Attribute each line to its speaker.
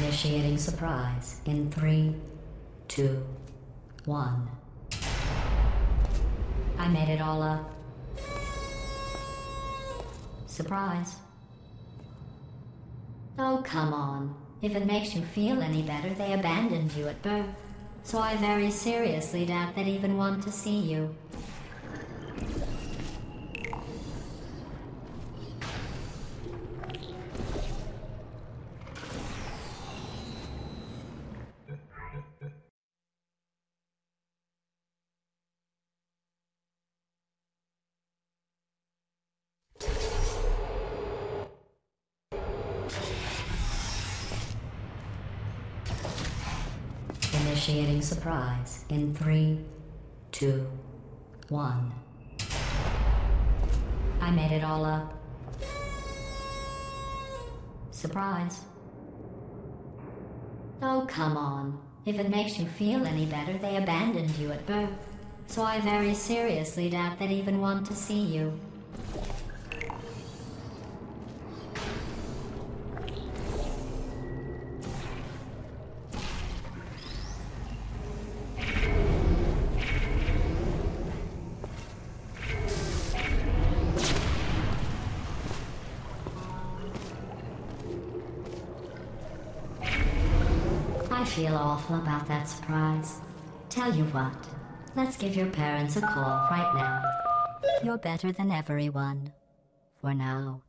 Speaker 1: Initiating surprise in 3, 2, 1. I made it all up. Surprise. Oh, come on. If it makes you feel any better, they abandoned you at birth. So I very seriously doubt they'd even want to see you. Initiating surprise in 3, 2, 1. I made it all up. Surprise. Oh, come on. If it makes you feel any better, they abandoned you at birth. So I very seriously doubt they'd even want to see you. I feel awful about that surprise. Tell you what, let's give your parents a call right now. You're better than everyone. For now.